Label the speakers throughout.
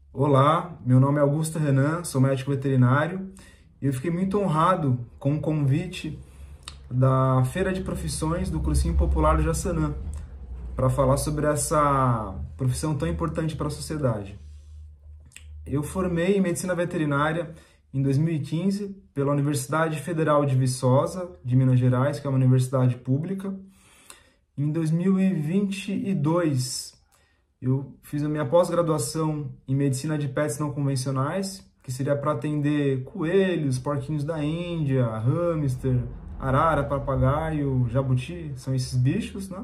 Speaker 1: Olá, meu nome é Augusto Renan, sou médico veterinário e eu fiquei muito honrado com o convite da Feira de Profissões do Cursinho Popular do Jaçanã para falar sobre essa profissão tão importante para a sociedade. Eu formei em Medicina Veterinária em 2015 pela Universidade Federal de Viçosa, de Minas Gerais, que é uma universidade pública. Em 2022, eu fiz a minha pós-graduação em Medicina de Pets Não Convencionais, que seria para atender coelhos, porquinhos da Índia, hamster, arara, papagaio, jabuti, são esses bichos, né?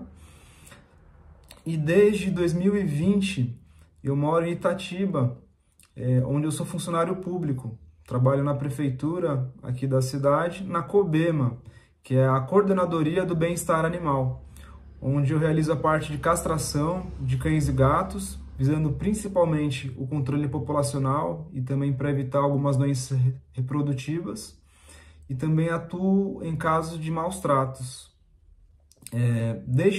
Speaker 1: E desde 2020 eu moro em Itatiba, onde eu sou funcionário público. Trabalho na prefeitura aqui da cidade, na COBEMA, que é a Coordenadoria do Bem-Estar Animal, onde eu realizo a parte de castração de cães e gatos, visando principalmente o controle populacional e também para evitar algumas doenças reprodutivas, e também atuo em casos de maus tratos. Desde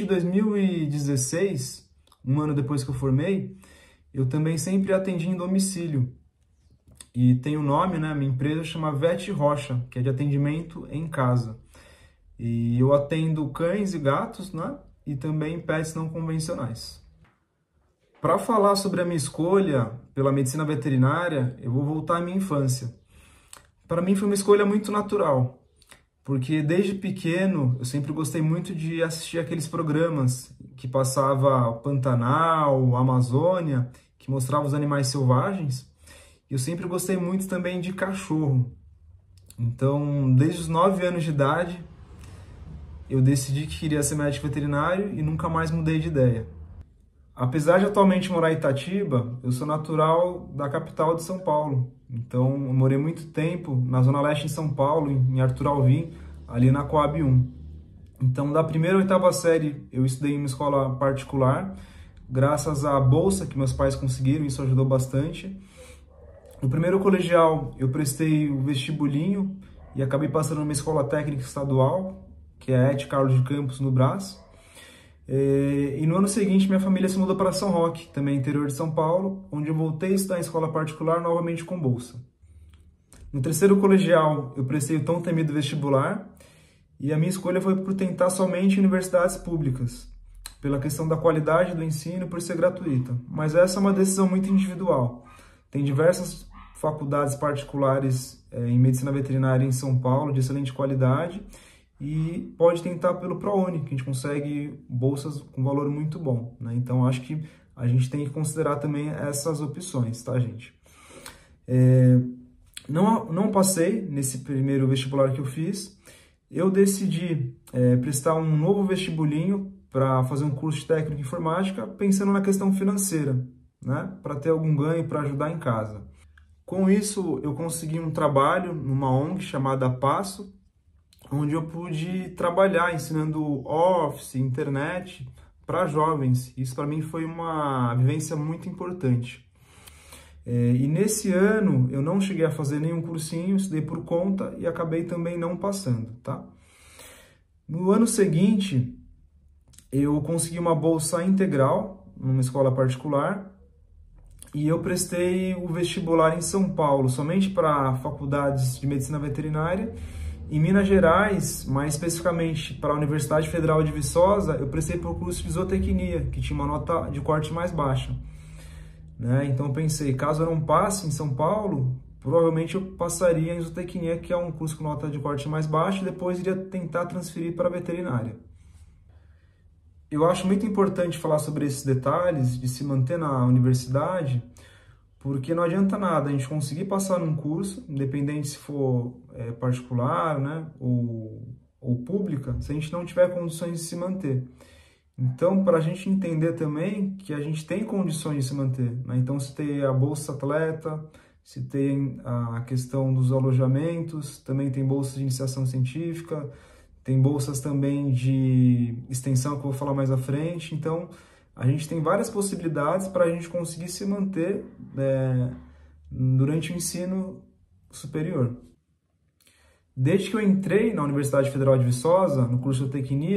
Speaker 1: 2016, um ano depois que eu formei, eu também sempre atendi em domicílio. E tem o nome, né? Minha empresa chama Vet Rocha, que é de atendimento em casa. E eu atendo cães e gatos, né? E também pets não convencionais. Para falar sobre a minha escolha pela medicina veterinária, eu vou voltar à minha infância. Para mim foi uma escolha muito natural, porque desde pequeno eu sempre gostei muito de assistir aqueles programas que passava Pantanal, Amazônia, que mostravam os animais selvagens. E eu sempre gostei muito também de cachorro. Então, desde os 9 anos de idade, eu decidi que queria ser médico veterinário e nunca mais mudei de ideia. Apesar de atualmente morar em Itatiba, eu sou natural da capital de São Paulo. Então, eu morei muito tempo na Zona Leste de São Paulo, em Arthur Alvim, ali na Coab 1. Então, da primeira à oitava série, eu estudei em uma escola particular, graças à bolsa que meus pais conseguiram, isso ajudou bastante. No primeiro colegial, eu prestei o vestibulinho e acabei passando numa escola técnica estadual, que é a ET Carlos de Campos, no Brás. E no ano seguinte, minha família se mudou para São Roque, também interior de São Paulo, onde eu voltei a estudar em escola particular, novamente com bolsa. No terceiro colegial, eu prestei o tão temido vestibular, e a minha escolha foi por tentar somente universidades públicas, pela questão da qualidade do ensino e por ser gratuita. Mas essa é uma decisão muito individual. Tem diversas faculdades particulares em medicina veterinária em São Paulo, de excelente qualidade, e pode tentar pelo ProUni, que a gente consegue bolsas com valor muito bom, né? Então, acho que a gente tem que considerar também essas opções, tá, gente? Não passei nesse primeiro vestibular que eu fiz. Eu decidi prestar um novo vestibulinho para fazer um curso de técnico em informática, pensando na questão financeira, né? Para ter algum ganho para ajudar em casa. Com isso, eu consegui um trabalho numa ONG chamada Passo, onde eu pude trabalhar ensinando Office, internet para jovens. Isso para mim foi uma vivência muito importante. E nesse ano eu não cheguei a fazer nenhum cursinho, estudei por conta e acabei também não passando, tá? No ano seguinte, eu consegui uma bolsa integral numa escola particular e eu prestei o vestibular em São Paulo, somente para faculdades de medicina veterinária. Em Minas Gerais, mais especificamente para a Universidade Federal de Viçosa, eu prestei para o curso de zootecnia, que tinha uma nota de corte mais baixa, né? Então eu pensei, caso eu não passe em São Paulo, provavelmente eu passaria em zootecnia, que é um curso com nota de corte mais baixa, e depois iria tentar transferir para a veterinária. Eu acho muito importante falar sobre esses detalhes de se manter na universidade, porque não adianta nada a gente conseguir passar num curso, independente se for particular, né, ou pública, se a gente não tiver condições de se manter. Então, para a gente entender também que a gente tem condições de se manter, né? Então, se tem a Bolsa Atleta, se tem a questão dos alojamentos, também tem bolsas de iniciação científica, tem bolsas também de extensão, que eu vou falar mais à frente. Então, a gente tem várias possibilidades para a gente conseguir se manter durante o ensino superior. Desde que eu entrei na Universidade Federal de Viçosa, no curso de zootecnia,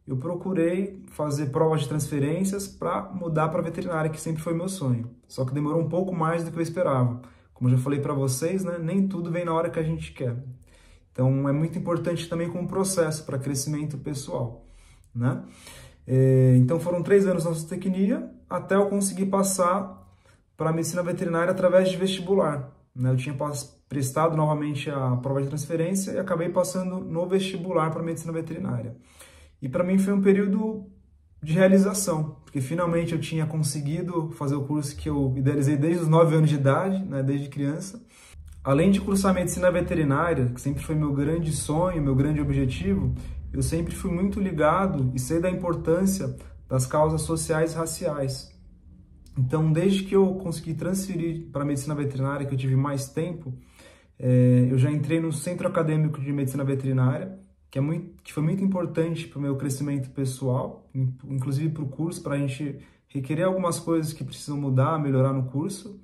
Speaker 1: eu procurei fazer provas de transferências para mudar para veterinária, que sempre foi meu sonho. Só que demorou um pouco mais do que eu esperava. Como eu já falei para vocês, né, nem tudo vem na hora que a gente quer. Então, é muito importante também como processo para crescimento pessoal, né? Então, foram 3 anos na zootecnia até eu conseguir passar para a medicina veterinária através de vestibular, né? Eu tinha prestado novamente a prova de transferência e acabei passando no vestibular para a medicina veterinária. E para mim foi um período de realização, porque finalmente eu tinha conseguido fazer o curso que eu idealizei desde os 9 anos de idade, né, desde criança. Além de cursar medicina veterinária, que sempre foi meu grande sonho, meu grande objetivo, eu sempre fui muito ligado e sei da importância das causas sociais e raciais. Então, desde que eu consegui transferir para a medicina veterinária, que eu tive mais tempo, eu já entrei no Centro Acadêmico de Medicina Veterinária, que foi muito importante para o meu crescimento pessoal, inclusive para o curso, para a gente requerer algumas coisas que precisam mudar, melhorar no curso.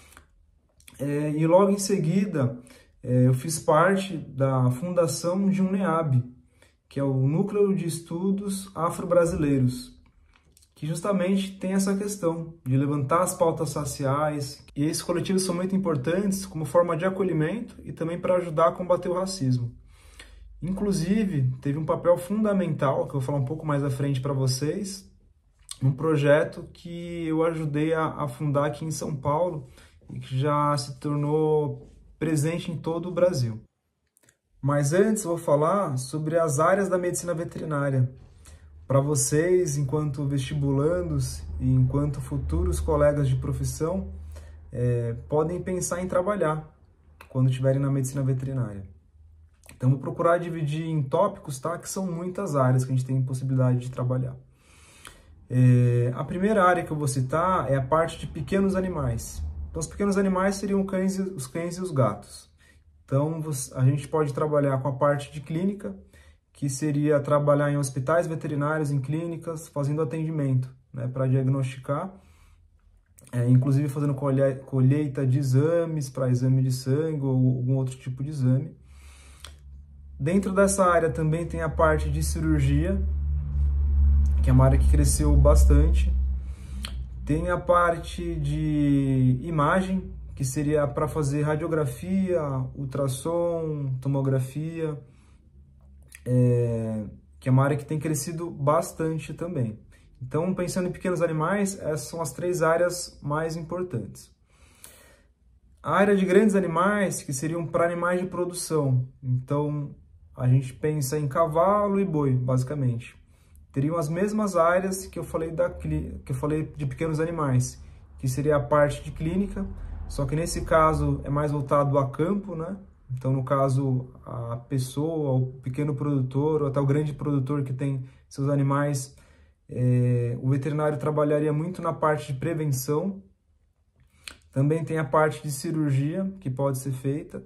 Speaker 1: E logo em seguida, eu fiz parte da fundação de um NEAB, que é o Núcleo de Estudos Afro-Brasileiros, que justamente tem essa questão de levantar as pautas raciais. E esses coletivos são muito importantes como forma de acolhimento e também para ajudar a combater o racismo. Inclusive, teve um papel fundamental, que eu vou falar um pouco mais à frente para vocês, um projeto que eu ajudei a fundar aqui em São Paulo e que já se tornou presente em todo o Brasil. Mas antes eu vou falar sobre as áreas da medicina veterinária. Para vocês, enquanto vestibulandos e enquanto futuros colegas de profissão, podem pensar em trabalhar quando estiverem na medicina veterinária. Então, vou procurar dividir em tópicos, tá? Que são muitas áreas que a gente tem possibilidade de trabalhar. A primeira área que eu vou citar é a parte de pequenos animais. Então, os pequenos animais seriam os cães e os gatos. Então, a gente pode trabalhar com a parte de clínica, que seria trabalhar em hospitais veterinários, em clínicas, fazendo atendimento, né, para diagnosticar, inclusive fazendo colheita de exames, para exame de sangue ou algum outro tipo de exame. Dentro dessa área também tem a parte de cirurgia, que é uma área que cresceu bastante. Tem a parte de imagem, que seria para fazer radiografia, ultrassom, tomografia, que é uma área que tem crescido bastante também. Então, pensando em pequenos animais, essas são as 3 áreas mais importantes. A área de grandes animais, que seriam para animais de produção. Então, a gente pensa em cavalo e boi, basicamente. Teriam as mesmas áreas que eu falei de pequenos animais, que seria a parte de clínica, só que nesse caso é mais voltado a campo, né? Então, no caso, a pessoa, o pequeno produtor, ou até o grande produtor que tem seus animais, o veterinário trabalharia muito na parte de prevenção. Também tem a parte de cirurgia, que pode ser feita.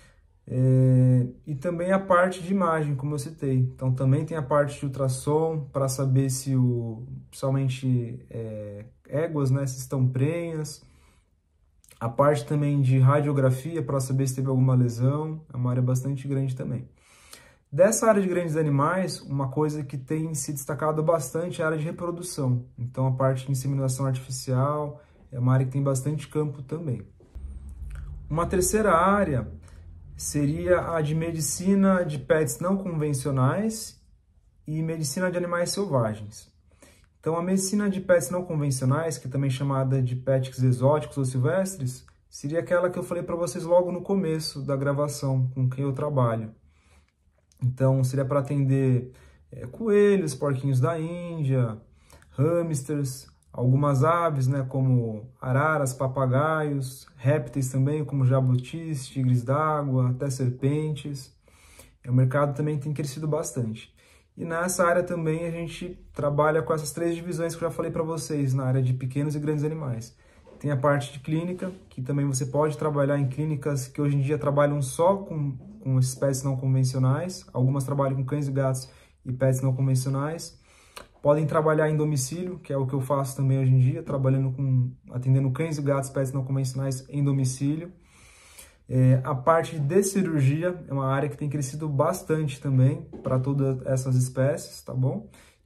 Speaker 1: E também a parte de imagem, como eu citei. Então, também tem a parte de ultrassom, para saber se principalmente éguas, né, se estão prenhas. A parte também de radiografia, para saber se teve alguma lesão, é uma área bastante grande também. Dessa área de grandes animais, uma coisa que tem se destacado bastante é a área de reprodução. Então, a parte de inseminação artificial é uma área que tem bastante campo também. Uma terceira área seria a de medicina de pets não convencionais e medicina de animais selvagens. Então, a medicina de pets não convencionais, que é também chamada de pets exóticos ou silvestres, seria aquela que eu falei para vocês logo no começo da gravação, com quem eu trabalho. Então, seria para atender coelhos, porquinhos da Índia, hamsters, algumas aves, né, como araras, papagaios, répteis também, como jabutis, tigres d'água, até serpentes. O mercado também tem crescido bastante. E nessa área também a gente trabalha com essas 3 divisões que eu já falei para vocês, na área de pequenos e grandes animais. Tem a parte de clínica, que também você pode trabalhar em clínicas que hoje em dia trabalham só com espécies não convencionais. Algumas trabalham com cães e gatos e pets não convencionais. Podem trabalhar em domicílio, que é o que eu faço também hoje em dia, atendendo cães e gatos, pets não convencionais em domicílio. A parte de cirurgia é uma área que tem crescido bastante também para todas essas espécies, tá bom?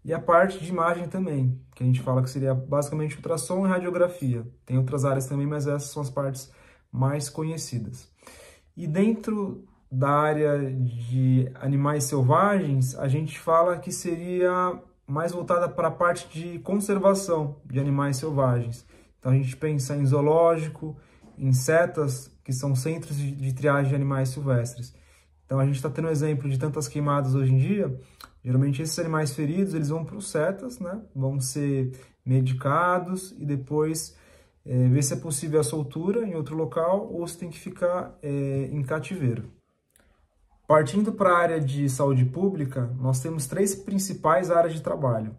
Speaker 1: E a parte de imagem também, que a gente fala que seria basicamente ultrassom e radiografia. Tem outras áreas também, mas essas são as partes mais conhecidas. E dentro da área de animais selvagens, a gente fala que seria mais voltada para a parte de conservação de animais selvagens. Então a gente pensa em zoológico, em setas, que são centros de triagem de animais silvestres. Então a gente está tendo um exemplo de tantas queimadas hoje em dia. Geralmente esses animais feridos, eles vão para os setas, né? Vão ser medicados e depois ver se é possível a soltura em outro local ou se tem que ficar em cativeiro. Partindo para a área de saúde pública, nós temos 3 principais áreas de trabalho.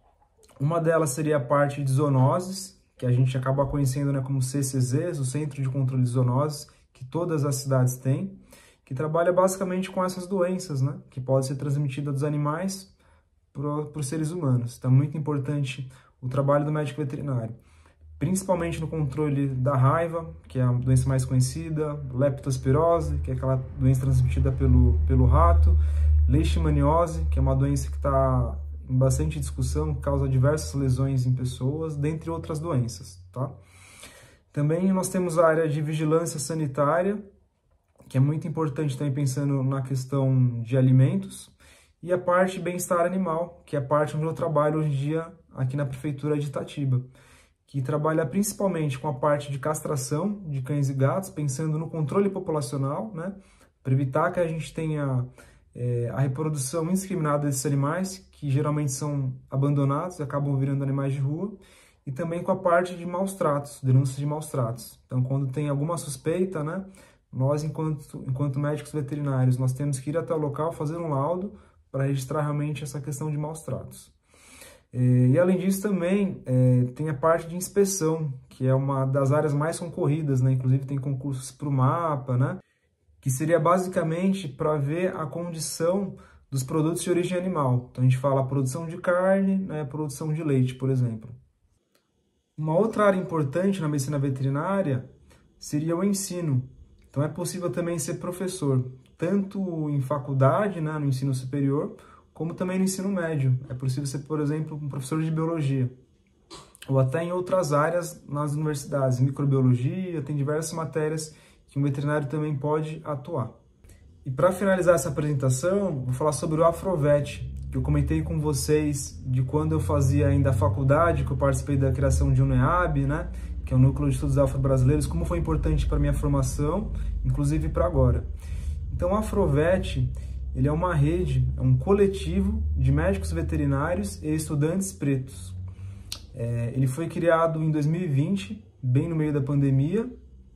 Speaker 1: Uma delas seria a parte de zoonoses, que a gente acaba conhecendo, né, como CCZs, o Centro de Controle de Zoonoses, que todas as cidades têm, que trabalha basicamente com essas doenças, né, que podem ser transmitidas dos animais para os seres humanos. Então é muito importante o trabalho do médico veterinário, principalmente no controle da raiva, que é a doença mais conhecida, leptospirose, que é aquela doença transmitida pelo rato, leishmaniose, que é uma doença que está em bastante discussão, causa diversas lesões em pessoas, dentre outras doenças, tá? Também nós temos a área de vigilância sanitária, que é muito importante também pensando na questão de alimentos, e a parte de bem-estar animal, que é a parte onde eu trabalho hoje em dia aqui na Prefeitura de Itatiba, que trabalha principalmente com a parte de castração de cães e gatos, pensando no controle populacional, né, para evitar que a gente tenha a reprodução indiscriminada desses animais, que geralmente são abandonados e acabam virando animais de rua, e também com a parte de maus tratos, denúncias de maus tratos. Então, quando tem alguma suspeita, né, nós, enquanto médicos veterinários, nós temos que ir até o local, fazer um laudo para registrar realmente essa questão de maus tratos. E além disso também tem a parte de inspeção, que é uma das áreas mais concorridas, né? Inclusive tem concursos para o MAPA, né? Que seria basicamente para ver a condição dos produtos de origem animal. Então a gente fala produção de carne, né? Produção de leite, por exemplo. Uma outra área importante na medicina veterinária seria o ensino. Então é possível também ser professor, tanto em faculdade, né? No ensino superior, como também no ensino médio. É possível ser, por exemplo, um professor de biologia, ou até em outras áreas nas universidades, microbiologia, tem diversas matérias que um veterinário também pode atuar. E para finalizar essa apresentação, vou falar sobre o Afrovet, que eu comentei com vocês de quando eu fazia ainda a faculdade, que eu participei da criação de um NEAB, né, que é o Núcleo de Estudos Afro-Brasileiros, como foi importante para a minha formação, inclusive para agora. Então, o Afrovet, ele é uma rede, é um coletivo de médicos veterinários e estudantes pretos. Ele foi criado em 2020, bem no meio da pandemia,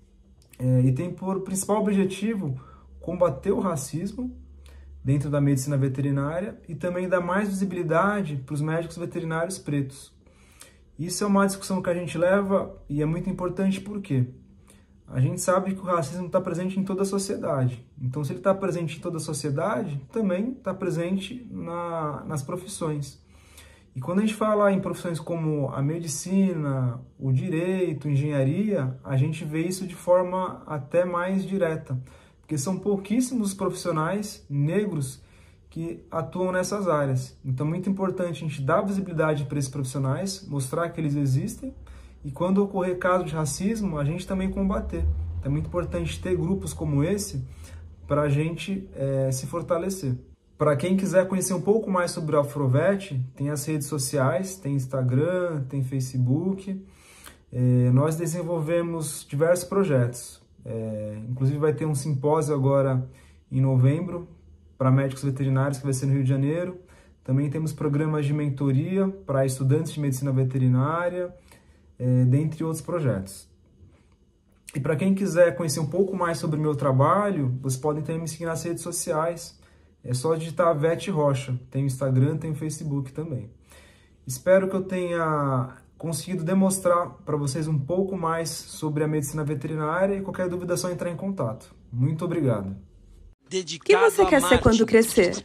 Speaker 1: e tem por principal objetivo combater o racismo dentro da medicina veterinária e também dar mais visibilidade para os médicos veterinários pretos. Isso é uma discussão que a gente leva e é muito importante porque a gente sabe que o racismo está presente em toda a sociedade. Então, se ele está presente em toda a sociedade, também está presente nas profissões. E quando a gente fala em profissões como a medicina, o direito, engenharia, a gente vê isso de forma até mais direta, porque são pouquíssimos profissionais negros que atuam nessas áreas. Então é muito importante a gente dar visibilidade para esses profissionais, mostrar que eles existem, e quando ocorrer caso de racismo, a gente também combater. Então, é muito importante ter grupos como esse para a gente se fortalecer. Para quem quiser conhecer um pouco mais sobre o Afrovet, tem as redes sociais, tem Instagram, tem Facebook. Nós desenvolvemos diversos projetos. Inclusive vai ter um simpósio agora em novembro para médicos veterinários, que vai ser no Rio de Janeiro. Também temos programas de mentoria para estudantes de medicina veterinária, dentre outros projetos. E para quem quiser conhecer um pouco mais sobre o meu trabalho, vocês podem também me seguir nas redes sociais. É só digitar Vet Rocha. Tem o Instagram, tem o Facebook também. Espero que eu tenha conseguido demonstrar para vocês um pouco mais sobre a medicina veterinária, e qualquer dúvida é só entrar em contato. Muito obrigado.
Speaker 2: O que você quer ser quando crescer?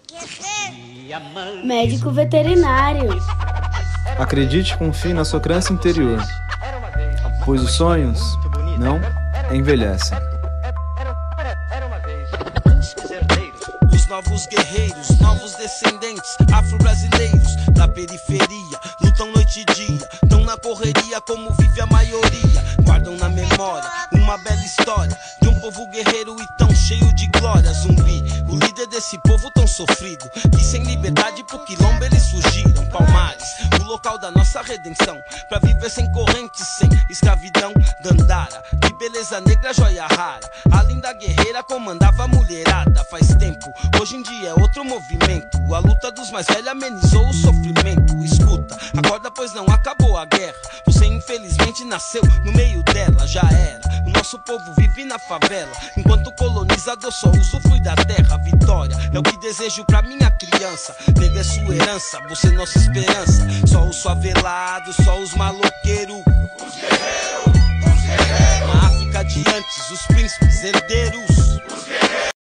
Speaker 2: Médico veterinário.
Speaker 1: Acredite e confie na sua criança interior, pois os sonhos não envelhecem.
Speaker 3: Os novos guerreiros, novos descendentes afro-brasileiros da periferia, lutam noite e dia, tão na correria como vive a maioria. Guardam na memória uma bela história de um povo guerreiro e tão cheio de glória. Zumbi, o líder desse povo tão sofrido, que sem liberdade pro quilombo eles fugiram. Palmares, o local da nossa redenção, pra viver sem correntes, sem escravidão. Dandara, de beleza negra, joia rara, a linda guerreira comandava a mulherada. Faz tempo, hoje em dia é outro movimento, a luta dos mais velhos amenizou o sofrimento. Escuta, acorda pois não acabou a guerra, você infelizmente nasceu no meio dela. Já era, o nosso povo vive na favela, enquanto o colonizador só usufrui da terra. Vitória é o que desejo pra minha criança, negra é sua herança, você nossa esperança. Só os favelados, só os maloqueiros, os guerreiros, os guerreiros. Na África de antes, os príncipes herdeiros.